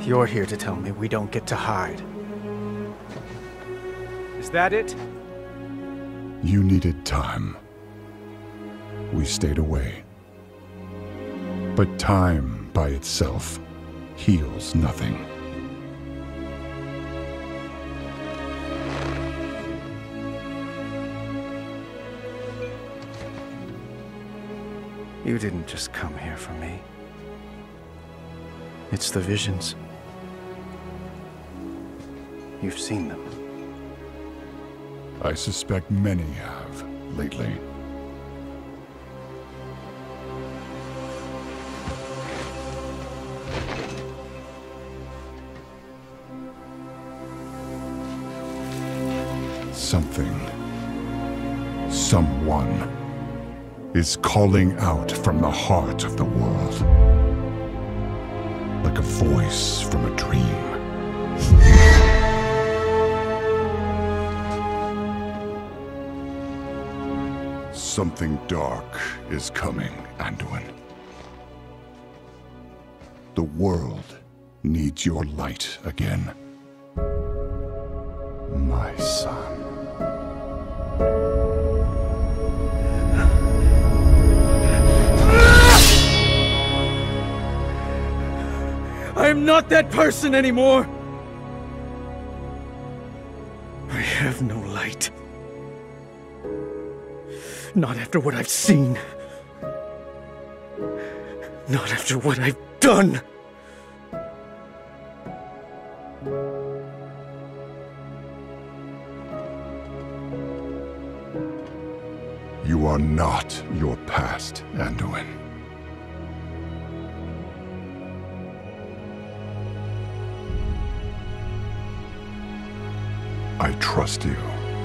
You're here to tell me we don't get to hide. Is that it? You needed time. We stayed away. But time by itself heals nothing. You didn't just come here for me. It's the visions. You've seen them. I suspect many have lately. Something, someone, is calling out from the heart of the world. Like a voice from a dream. Something dark is coming, Anduin. The world needs your light again. My son. I am not that person anymore! I have no light. Not after what I've seen. Not after what I've done. You are not your past, Anduin. I trust you.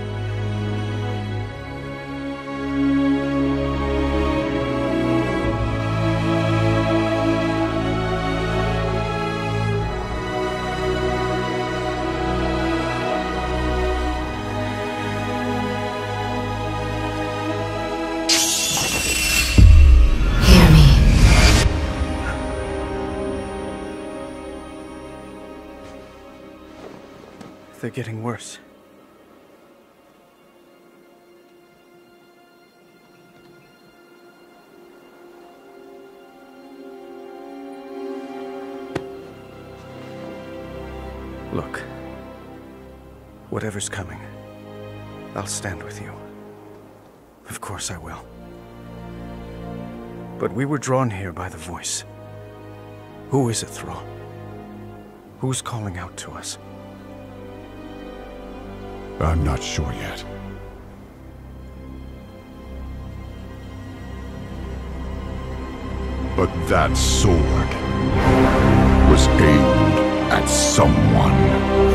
Hear me. They're getting worse. Look, whatever's coming, I'll stand with you. Of course I will. But we were drawn here by the voice. Who is it, Thrall? Who's calling out to us? I'm not sure yet. But that sword was aimed at someone.